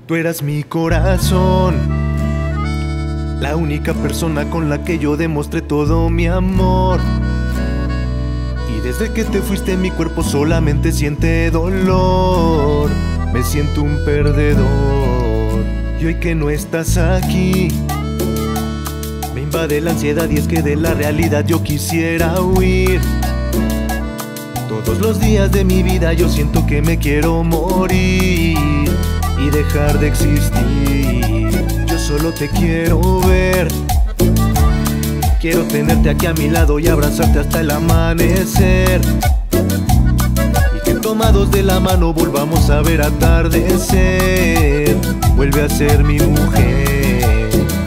Tú eras mi corazón, la única persona con la que yo demostré todo mi amor. Y desde que te fuiste mi cuerpo solamente siente dolor. Me siento un perdedor. Y hoy que no estás aquí, me invade la ansiedad y es que de la realidad yo quisiera huir. Todos los días de mi vida yo siento que me quiero morir y dejar de existir. Yo solo te quiero ver, quiero tenerte aquí a mi lado y abrazarte hasta el amanecer. Y que tomados de la mano volvamos a ver atardecer. Vuelve a ser mi mujer.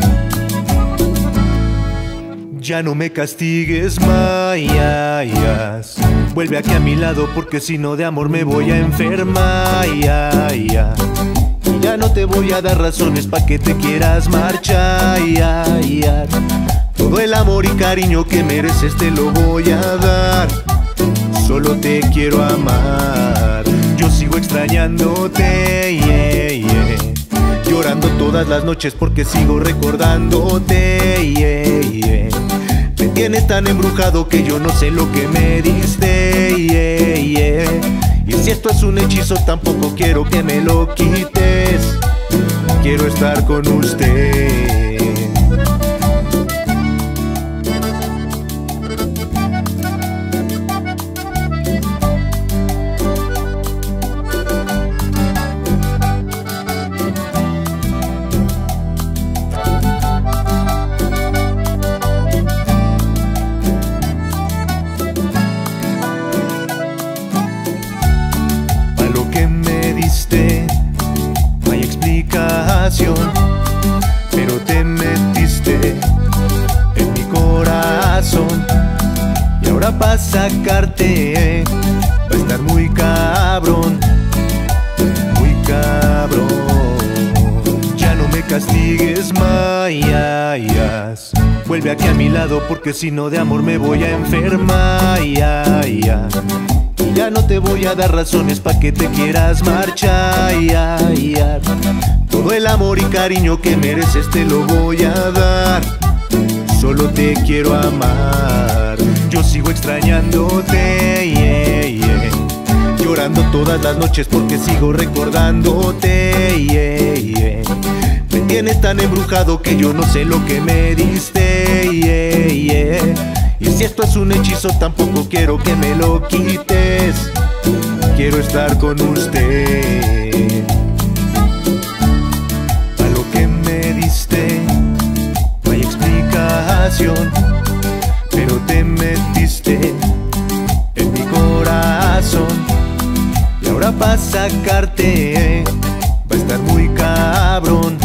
Ya no me castigues más, vuelve aquí a mi lado porque si no de amor me voy a enfermar. Y ya no te voy a dar razones pa' que te quieras marchar. Todo el amor y cariño que mereces te lo voy a dar. Solo te quiero amar. Yo sigo extrañándote, llorando todas las noches porque sigo recordándote. Me tienes tan embrujado que yo no sé lo que me diste. Y si esto es un hechizo tampoco quiero que me lo quites. Quiero estar con usted. No hay explicación, pero te metiste en mi corazón. Y ahora para sacarte va a estar muy cabrón, muy cabrón. Ya no me castigues más, vuelve aquí a mi lado porque si no de amor me voy a enfermar. Ya no te voy a dar razones pa' que te quieras marchar. Todo el amor y cariño que mereces te lo voy a dar. Solo te quiero amar. Yo sigo extrañándote, llorando todas las noches porque sigo recordándote. Me tienes tan embrujado que yo no sé lo que me diste. Y si esto es un hechizo tampoco quiero que me lo quites. Quiero estar con usted. A lo que me diste no hay explicación, pero te metiste en mi corazón. Y ahora para sacarte va a estar muy cabrón,